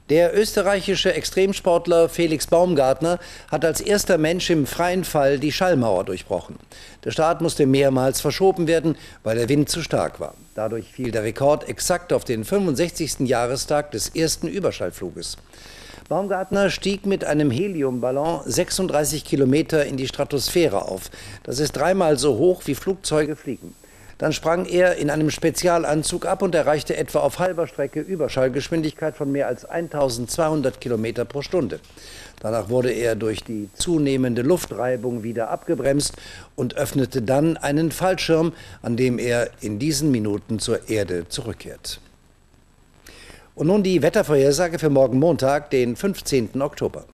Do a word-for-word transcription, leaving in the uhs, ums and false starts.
Der österreichische Extremsportler Felix Baumgartner hat als erster Mensch im freien Fall die Schallmauer durchbrochen. Der Start musste mehrmals verschoben werden, weil der Wind zu stark war. Dadurch fiel der Rekord exakt auf den fünfundsechzigsten Jahrestag des ersten Überschallfluges. Baumgartner stieg mit einem Heliumballon sechsunddreißig Kilometer in die Stratosphäre auf. Das ist dreimal so hoch, wie Flugzeuge fliegen. Dann sprang er in einem Spezialanzug ab und erreichte etwa auf halber Strecke Überschallgeschwindigkeit von mehr als eintausendzweihundert Kilometer pro Stunde. Danach wurde er durch die zunehmende Luftreibung wieder abgebremst und öffnete dann einen Fallschirm, an dem er in diesen Minuten zur Erde zurückkehrt. Und nun die Wettervorhersage für morgen Montag, den fünfzehnten Oktober.